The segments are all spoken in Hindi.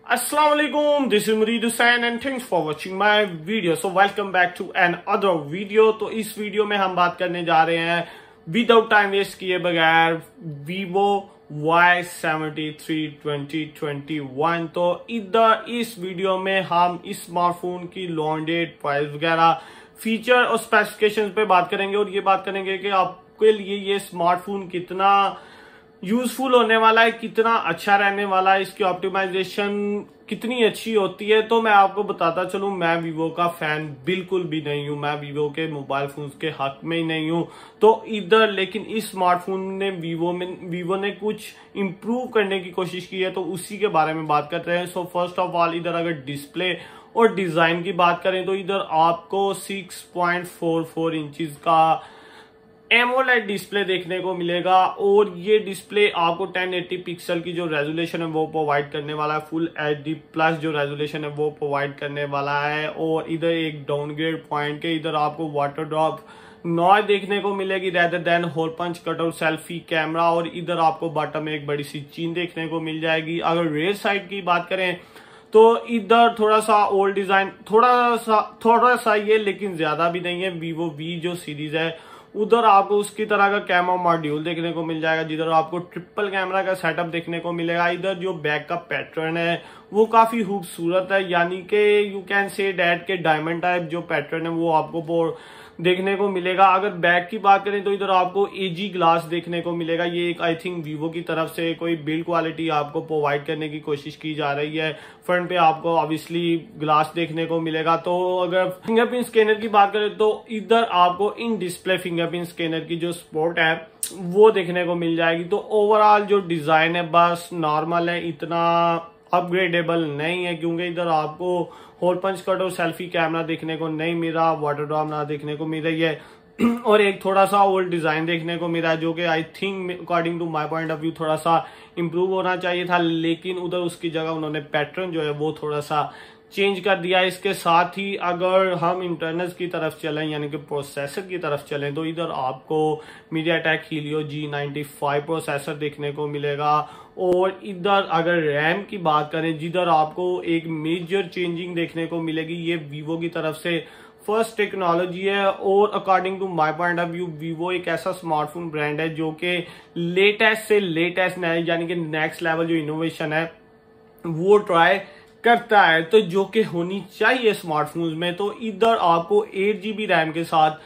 Assalamualaikum, this is Murid Hussain and thanks for watching my video. So welcome back to another video. तो इस वीडियो में हम बात करने जा रहे हैं विदाउट टाइम वेस्ट किए बगैर Vivo Y73 2021। तो इधर इस वीडियो में हम इस स्मार्टफोन की लॉन्च डेट, प्राइस वगैरह, फीचर और स्पेसिफिकेशंस पे बात करेंगे और ये बात करेंगे कि आपके लिए ये स्मार्टफोन कितना यूजफुल होने वाला है, कितना अच्छा रहने वाला है, इसकी ऑप्टिमाइजेशन कितनी अच्छी होती है। तो मैं आपको बताता चलूं, मैं वीवो का फैन बिल्कुल भी नहीं हूं, मैं वीवो के मोबाइल फोन्स के हक में ही नहीं हूं। तो इधर लेकिन इस स्मार्टफोन ने वीवो ने कुछ इम्प्रूव करने की कोशिश की है, तो उसी के बारे में बात करते हैं। सो फर्स्ट ऑफ ऑल, इधर अगर डिस्प्ले और डिजाइन की बात करें तो इधर आपको 6.44 इंचज का एमोलेड डिस्प्ले देखने को मिलेगा और ये डिस्प्ले आपको 1080 पिक्सल की जो रेजोल्यूशन है वो प्रोवाइड करने वाला है, फुल HD+ जो रेजोल्यूशन है वो प्रोवाइड करने वाला है। और इधर एक डाउनग्रेड पॉइंट के इधर आपको वाटर ड्रॉप नॉइज देखने को मिलेगी rather than hole punch cutout selfie camera. और इधर आपको बॉटम में एक बड़ी सी चीन देखने को मिल जाएगी। अगर रेयर साइड की बात करें तो इधर थोड़ा सा ओल्ड डिजाइन, थोड़ा सा ये, लेकिन ज्यादा भी नहीं है। वीवो वी जो सीरीज है उधर आपको उसकी तरह का कैमरा मॉड्यूल देखने को मिल जाएगा, जिधर आपको ट्रिपल कैमरा का सेटअप देखने को मिलेगा। इधर जो बैक का पैटर्न है वो काफी खूबसूरत है, यानी कि यू कैन से डैट के डायमंड टाइप जो पैटर्न है वो आपको देखने को मिलेगा। अगर बैक की बात करें तो इधर आपको एजी ग्लास देखने को मिलेगा। ये एक आई थिंक वीवो की तरफ से कोई बिल्ड क्वालिटी आपको प्रोवाइड करने की कोशिश की जा रही है। फ्रंट पे आपको ऑब्वियसली ग्लास देखने को मिलेगा। तो अगर फिंगरप्रिंट स्कैनर की बात करें तो इधर आपको इन डिस्प्ले फिंगरप्रिंट स्कैनर की जो सपोर्ट है वो देखने को मिल जाएगी। तो ओवरऑल जो डिजाइन है बस नॉर्मल है, इतना अपग्रेडेबल नहीं है, क्योंकि इधर आपको होल पंच कट और सेल्फी कैमरा देखने को नहीं मिल रहा, वाटर ड्रॉप ना देखने को मिल रही है और एक थोड़ा सा ओल्ड डिजाइन देखने को मिल रहा है, जो कि I think according to my point of view थोड़ा सा इंप्रूव होना चाहिए था। लेकिन उधर उसकी जगह उन्होंने पैटर्न जो है वो थोड़ा सा चेंज कर दिया। इसके साथ ही अगर हम इंटरनल्स की तरफ चलें, यानी कि प्रोसेसर की तरफ चलें, तो इधर आपको मीडियाटेक हीलियो G95 प्रोसेसर देखने को मिलेगा। और इधर अगर रैम की बात करें, जिधर आपको एक मेजर चेंजिंग देखने को मिलेगी, ये वीवो की तरफ से फर्स्ट टेक्नोलॉजी है। और according to my point of view Vivo एक ऐसा स्मार्टफोन ब्रांड है जो कि लेटेस्ट से लेटेस्ट यानी कि नेक्स्ट लेवल जो इनोवेशन है वो ट्राई करता है, तो जो कि होनी चाहिए स्मार्टफोन्स में। तो इधर आपको 8GB रैम के साथ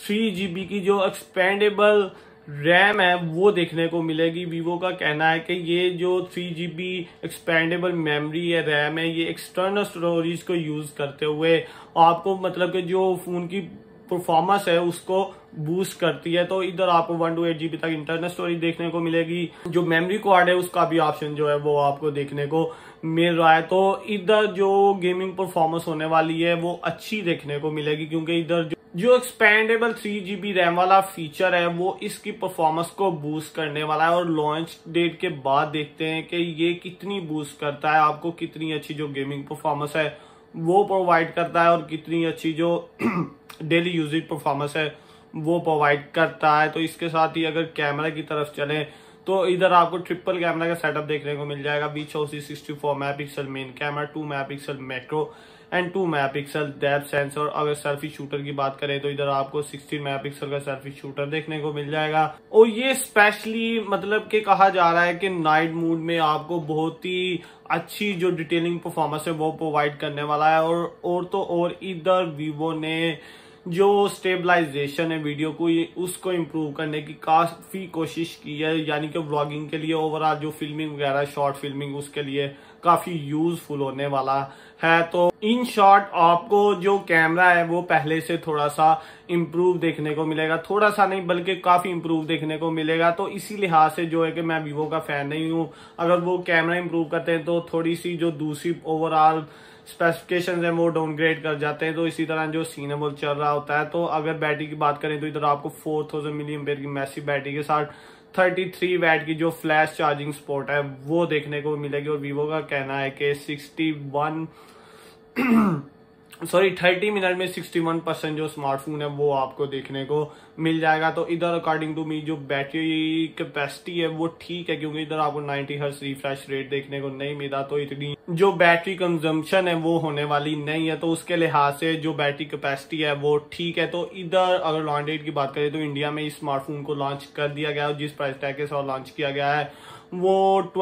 3GB की जो एक्सपेंडेबल रैम है वो देखने को मिलेगी। वीवो का कहना है कि ये जो 3GB एक्सपेंडेबल मेमोरी है, रैम है, ये एक्सटर्नल स्टोरेज को यूज करते हुए आपको मतलब कि जो फोन की परफॉर्मेंस है उसको बूस्ट करती है। तो इधर आपको 1 to 8GB तक इंटरनल स्टोरेज देखने को मिलेगी। जो मेमोरी कार्ड है उसका भी ऑप्शन जो है वो आपको देखने को मिल रहा है। तो इधर जो गेमिंग परफॉर्मेंस होने वाली है वो अच्छी देखने को मिलेगी, क्योंकि इधर जो एक्सपेंडेबल 3GB रैम वाला फीचर है वो इसकी परफॉर्मेंस को बूस्ट करने वाला है। और लॉन्च डेट के बाद देखते हैं कि ये कितनी बूस्ट करता है, आपको कितनी अच्छी जो गेमिंग परफॉर्मेंस है वो प्रोवाइड करता है और कितनी अच्छी जो डेली यूजेज परफॉर्मेंस है वो प्रोवाइड करता है। तो इसके साथ ही अगर कैमरा की तरफ चलें तो इधर आपको ट्रिपल कैमरा का सेटअप देखने को मिल जाएगा। बीच 64 megapixel main camera, 2 megapixel macro and 2 megapixel depth sensor. अगर सेल्फी शूटर की बात करें तो इधर आपको 16 मेगापिक्सल का सेल्फी शूटर देखने को मिल जाएगा। और ये स्पेशली मतलब कि कहा जा रहा है कि नाइट मोड में आपको बहुत ही अच्छी जो डिटेलिंग परफॉर्मेंस है वो प्रोवाइड करने वाला है। और इधर वीवो ने जो स्टेबलाइजेशन है वीडियो को उसको इम्प्रूव करने की काफी कोशिश की है, यानी कि व्लॉगिंग के लिए ओवरऑल जो फिल्मिंग वगैरह शॉर्ट फिल्मिंग उसके लिए काफी यूजफुल होने वाला है। तो इन शॉर्ट आपको जो कैमरा है वो पहले से थोड़ा सा इम्प्रूव देखने को मिलेगा, थोड़ा सा नहीं बल्कि काफी इम्प्रूव देखने को मिलेगा। तो इसी लिहाज से जो है कि मैं वीवो का फैन नहीं हूँ। अगर वो कैमरा इम्प्रूव करते हैं तो थोड़ी सी जो दूसरी ओवरऑल स्पेसिफिकेशंस है वो डाउनग्रेड कर जाते हैं। तो इसी तरह जो सीन है वो चल रहा होता है। तो अगर बैटरी की बात करें तो इधर आपको 4000 mAh की मैसिव बैटरी के साथ 33 वैट की जो फ्लैश चार्जिंग सपोर्ट है वो देखने को मिलेगी। और वीवो का कहना है कि 30 मिनट में 61% जो स्मार्टफोन है वो आपको देखने को मिल जाएगा। तो इधर अकॉर्डिंग टू मी जो बैटरी कैपेसिटी है वो ठीक है, क्योंकि इधर आपको 90 हर्ट्ज रिफ्रेश रेट देखने को नहीं मिला, तो इतनी जो बैटरी कंजम्पशन है वो होने वाली नहीं है। तो उसके लिहाज से जो बैटरी कैपेसिटी है वो ठीक है। तो इधर अगर लॉन्च डेट की बात करें तो इंडिया में इस स्मार्टफोन को लॉन्च कर दिया गया है, जिस प्राइस टैग के साथ लॉन्च किया गया है वो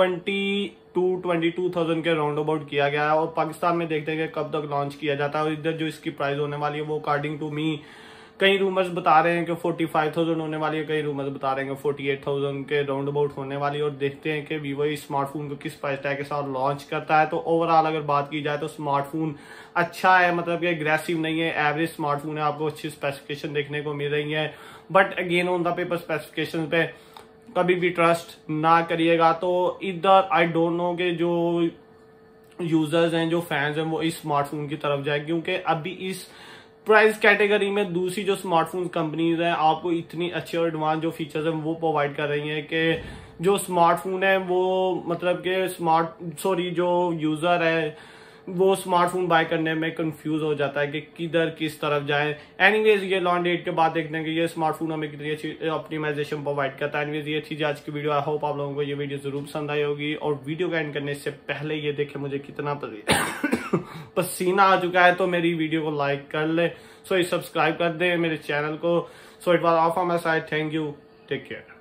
22,000 के राउंड अबाउट किया गया है। और पाकिस्तान में देखते हैं कि कब तक लॉन्च किया जाता है। और इधर जो इसकी प्राइस होने वाली है वो अकॉर्डिंग टू मी कई रूमर्स बता रहे हैं कि 45,000 होने वाली है, कई रूमर्स बता रहे हैं कि 48,000 के राउंड अबाउट होने वाली है। और देखते हैं कि वीवो इस स्मार्टफोन को किस प्राइस टैग के साथ लॉन्च करता है। तो ओवरऑल अगर बात की जाए तो स्मार्टफोन अच्छा है, मतलब कि एग्रेसिव नहीं है, एवरेज स्मार्टफोन है, आपको अच्छी स्पेसिफिकेशन देखने को मिल रही है। But again on the paper specification पे कभी भी ट्रस्ट ना करिएगा। तो इधर आई डोंट नो कि जो यूजर्स हैं, जो फैंस हैं, वो इस स्मार्टफोन की तरफ जाए, क्योंकि अभी इस प्राइस कैटेगरी में दूसरी जो स्मार्टफोन कंपनीज हैं आपको इतनी अच्छे और एडवांस जो फीचर्स हैं वो प्रोवाइड कर रही हैं कि जो स्मार्टफोन है वो मतलब कि जो यूजर है वो स्मार्टफोन बाय करने में कंफ्यूज हो जाता है कि किधर किस तरफ जाए। एनीवेज ये लॉन्च डेट के बाद देखते हैं कि ये स्मार्टफोन हमें कितनी अच्छी ऑप्टिमाइजेशन प्रोवाइड करता है। एनीवेज ये थी आज की वीडियो। आई होप आप लोगों को ये वीडियो जरूर पसंद आई होगी। और वीडियो का एंड करने से पहले ये देखें मुझे कितना पसीना आ चुका है, तो मेरी वीडियो को लाइक कर ले, सो सब्सक्राइब कर दे मेरे चैनल को। So it was all from my side, thank you, take care.